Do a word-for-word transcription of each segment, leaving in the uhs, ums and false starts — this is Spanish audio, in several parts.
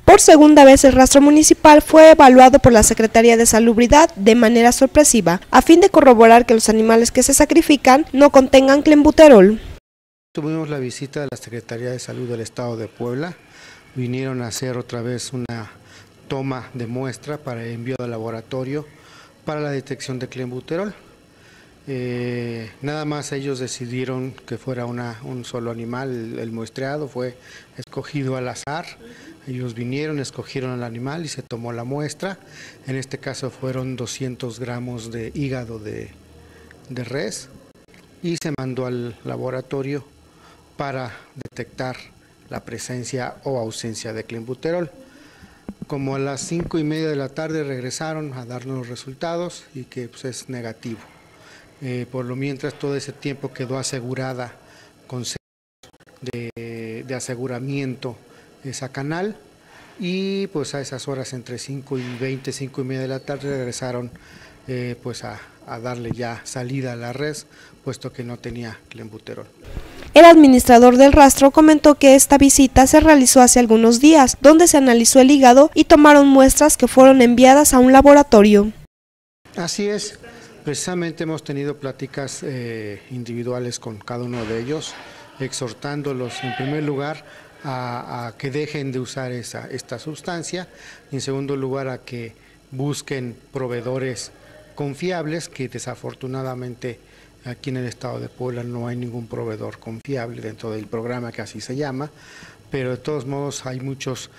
Por segunda vez el rastro municipal fue evaluado por la Secretaría de Salubridad de manera sorpresiva, a fin de corroborar que los animales que se sacrifican no contengan clenbuterol. Tuvimos la visita de la Secretaría de Salud del Estado de Puebla, vinieron a hacer otra vez una toma de muestra para envío al laboratorio para la detección de clenbuterol. Eh, nada más ellos decidieron que fuera una, un solo animal, el, el muestreado fue escogido al azar, ellos vinieron, escogieron al animal y se tomó la muestra, en este caso fueron doscientos gramos de hígado de, de res y se mandó al laboratorio para detectar la presencia o ausencia de clenbuterol. Como a las cinco y media de la tarde regresaron a darnos los resultados y que pues, es negativo. Eh, por lo mientras todo ese tiempo quedó asegurada con de, de aseguramiento esa canal y pues a esas horas entre cinco y veinte, cinco y media de la tarde regresaron eh, pues a, a darle ya salida a la res, puesto que no tenía clenbuterol. El administrador del rastro comentó que esta visita se realizó hace algunos días, donde se analizó el hígado y tomaron muestras que fueron enviadas a un laboratorio. Así es, precisamente hemos tenido pláticas eh, individuales con cada uno de ellos, exhortándolos en primer lugar a, a que dejen de usar esa, esta sustancia, y en segundo lugar a que busquen proveedores confiables, que desafortunadamente aquí en el estado de Puebla no hay ningún proveedor confiable dentro del programa que así se llama, pero de todos modos hay muchos,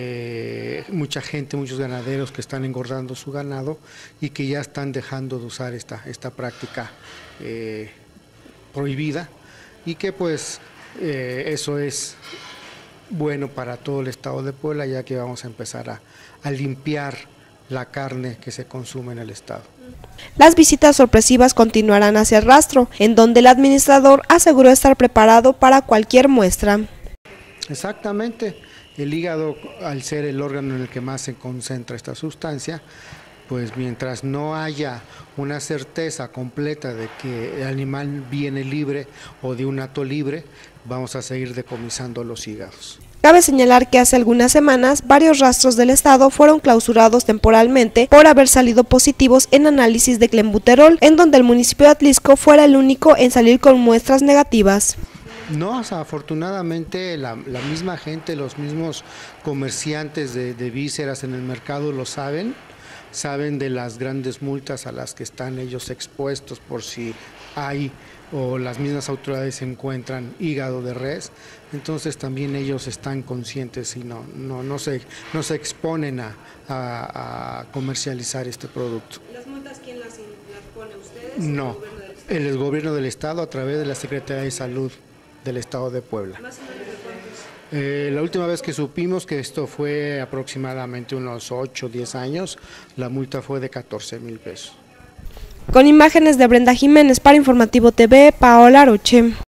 eh, mucha gente, muchos ganaderos que están engordando su ganado y que ya están dejando de usar esta, esta práctica eh, prohibida y que pues eh, eso es bueno para todo el estado de Puebla, ya que vamos a empezar a, a limpiar la carne que se consume en el estado. Las visitas sorpresivas continuarán hacia el rastro, en donde el administrador aseguró estar preparado para cualquier muestra. Exactamente, el hígado, al ser el órgano en el que más se concentra esta sustancia, pues mientras no haya una certeza completa de que el animal viene libre o de un hato libre, vamos a seguir decomisando los hígados. Cabe señalar que hace algunas semanas varios rastros del estado fueron clausurados temporalmente por haber salido positivos en análisis de clenbuterol, en donde el municipio de Atlisco fuera el único en salir con muestras negativas. No, o sea, afortunadamente la, la misma gente, los mismos comerciantes de, de vísceras en el mercado lo saben, saben de las grandes multas a las que están ellos expuestos por si hay o las mismas autoridades encuentran hígado de res, entonces también ellos están conscientes y no, no, no, se, no se exponen a, a, a comercializar este producto. ¿Las multas quién las, las pone, ustedes? No, el, el gobierno del estado a través de la Secretaría de Salud del estado de Puebla. ¿Más o menos de cuántos? Eh, la última vez que supimos que esto fue aproximadamente unos ocho o diez años, la multa fue de catorce mil pesos. Con imágenes de Brenda Jiménez para Informativo T V, Paola Aroche.